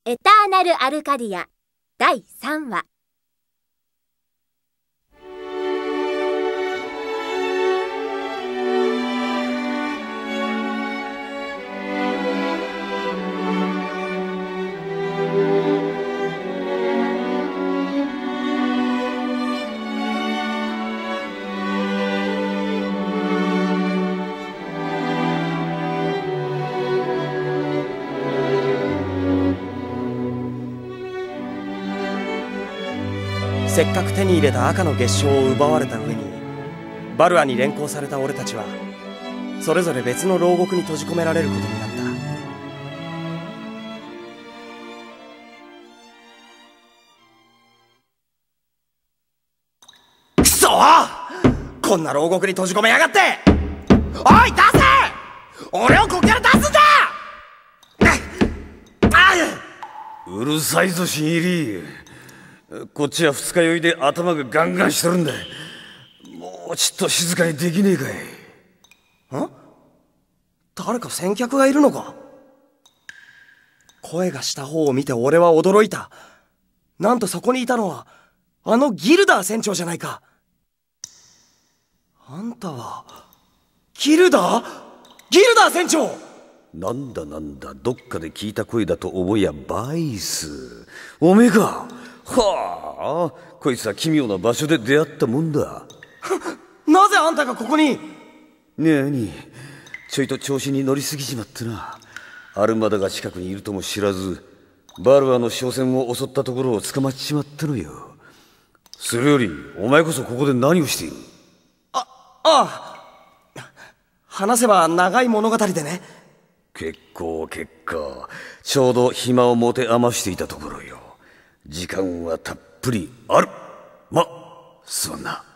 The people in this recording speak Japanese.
エターナルアルカディア第3話。 せっかく手に入れた赤の月賞を奪われた上にバルアに連行された俺たちはそれぞれ別の牢獄に閉じ込められることになった。くそー！こんな牢獄に閉じ込めやがって！おい出せ！俺をここから出すんだ！ うるさいぞ新入り。こっちは二日酔いで頭がガンガンしてるんだ。もうちょっと静かにできねえかい。 ん？誰か先客がいるのか？声がした方を見て俺は驚いた。なんとそこにいたのはあのギルダー船長じゃないか。あんたはギルダー船長！ なんだどっかで聞いた声だと思いやバイス。おめえか。はあ、こいつは奇妙な場所で出会ったもんだ。 なぜあんたがここに？ なに、ちょいと調子に乗りすぎちまってな。アルマダが近くにいるとも知らずバルアの商船を襲ったところを捕まっちまったのよ。それよりお前こそここで何をしている？ ああ、話せば長い物語でね。 結構ちょうど暇を持て余していたところよ。時間はたっぷりある。すまんな。